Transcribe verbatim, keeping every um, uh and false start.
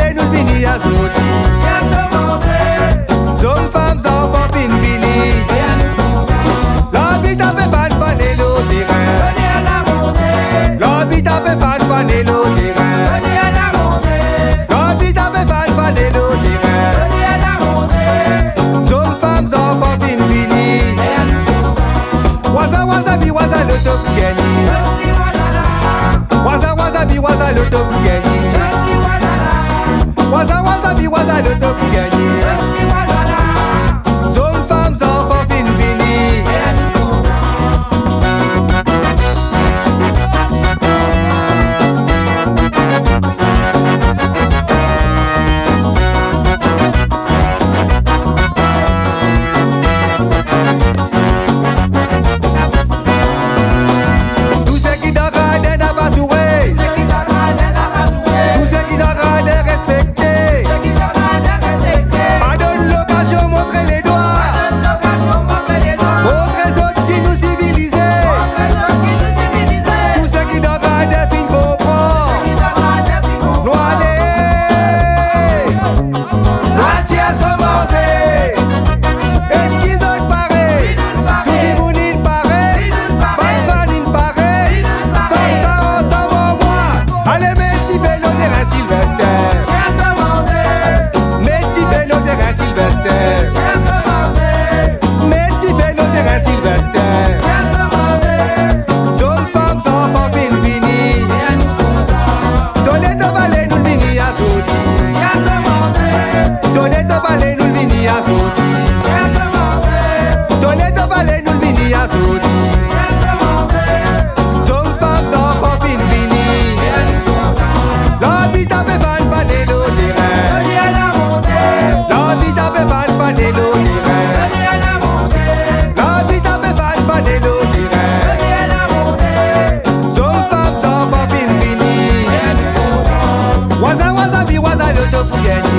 balai nous vini à sorti. Some femmes enfants fin vini. L'habit a fait fan fan et l'eau terrain. L'habit a fait fan fan et l'eau terrain. L'habit a fait fan fan et l'eau terrain. Some femmes enfants fin vini. Waza waza bi waza le top gagné. Waza waza bi waza le top gagné. Waza waza bi waza le top gagné. Some femmes enfants fin vini. Tous ceux qui dans Radin n'a pas souré. Tous ceux qui dans Radin respecté. Pardonne l'occasion, montrez les doigts. Autres autres qui nous civilisent. Tous ceux qui dans Radin fin comprend. Nous allez. Moitié à se manger. Est-ce qu'ils ont paré? Tout le monde il paraît. Pas de fan il paraît. Sans ça on s'en va moi. Allez mes petits vélos terrain Sylvester. Mes petits vélos terrain Sylvester. Mes petits vélos terrain Sylvester. Some femmes enfants fin vini. Donnez ta balai nous vini à sorti. Donnez ta balai nous vini à sorti. Donnez ta balai nous vini à sorti. Some femmes enfants fin vini. L'habit a fait fan fan et l'eau terrain. L'habit a fait fan fan et l'eau terrain. L'habit a fait fan fan et l'eau terrain. Some femmes enfants fin vini. Waza waza bi waza le top gagné.